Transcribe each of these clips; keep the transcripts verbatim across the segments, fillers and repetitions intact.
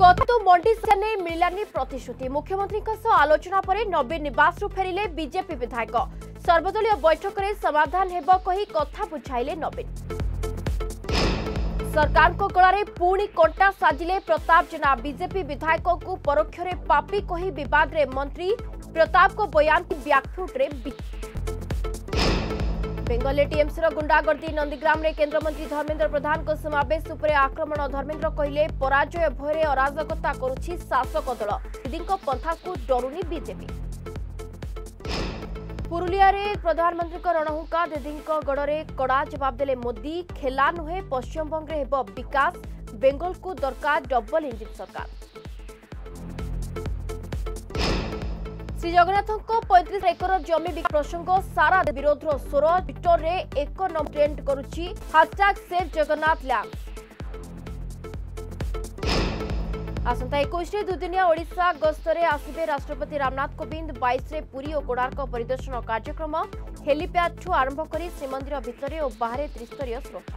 कथा तो मंडी से मिलानी प्रतिश्रुति मुख्यमंत्री आलोचना पर नवीन निवास फेरिले बीजेपी विधायक सर्वदलीय बैठक में समाधान हेब कही कथा बुझाइले नवीन सरकार को गलारे पुणी कंटा साजिले प्रताप जेना बीजेपी विधायक को परोक्ष पापी कही विवाद रे मंत्री प्रताप को बयान की ब्याकफुट रे बेंगल टीएमसी गुंडागर्दी नंदीग्राम में केंद्रमंत्री धर्मेंद्र प्रधान को समावेश उपरे आक्रमण धर्मेंद्र कहले पराजय भୟରେ अराजकता करुछि शासक दल दीदी पंथा को डरुनी बीजेपी पुरुलिया रे प्रधानमंत्री रणहुंका दीदी गड़े कड़ा जवाब देले मोदी खेला नुहे पश्चिमबंग रे हेब विकास बेंगल को दरकार डबल इंजिन सरकार श्री जगन्नाथ पैंतीस एकर जमी प्रसंग सारा विरोध स्वर ट्विटर रे एक नंबर ट्रेंड करुछि हैशटैग सेव जगन्नाथ लैंड आसंता इक्कीस रे दुदिनिया ओडिशा गस्तरे आसिबे राष्ट्रपति रामनाथ कोविंद बाईस रे पुरी और कोणार्क परिदर्शन कार्यक्रम हेलीपैड ठू आरंभ करी श्रीमंदिर भितरे और बाहर त्रिस्तरीय सुरक्षा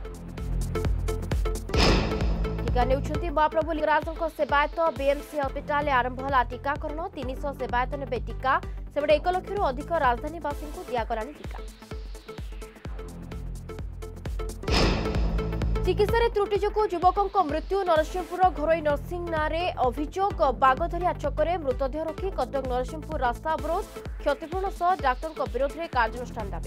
टीका नेउछंती महाप्रभु लिंगराजों सेवायत बीएमसी हस्पिटाल आरंभ होला टीकाकरण तीन सौ सेवायत ने टीका सेबडे एक लाख रु अधिक राजधानीवासी को दियागलानी टीका चिकित्सा त्रुटि जो युवकों मृत्यु नरसिंहपुर घरोई नर्सिंग नारे अभियोग बागधरिया छकरे मृतदेह रखी कटक नरसिंहपुर रास्ता अवरोध क्षतिपूर्ण सह डाक्टर विरोध में कार्यानुष्ठान दाबी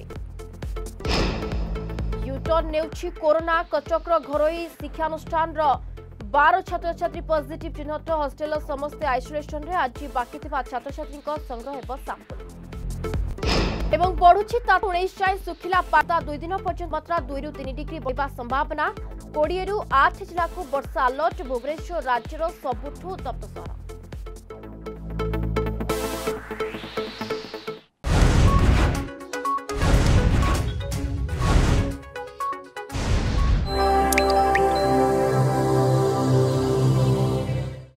यूटर्न नेउछि कोरोना कटक घरोई शिक्षानुष्ठान बार छात्र छात्री पॉजिटिव चिन्हट हॉस्टेल समस्त आइसोलेशन रे आज बाकी थिबा छात्र छात्री संग्रह हेब सैंपल एवं बढ़ुछि ता उन्नीस जाए सुखिला पाता दुई दिन पर्यंत मात्रा दुई रु तीन डिग्री बढ़िबा संभावना कोड़े रु आठ जिला को वर्षा अलर्ट भुवनेश्वर राज्यर सबुठु तप्त सहर।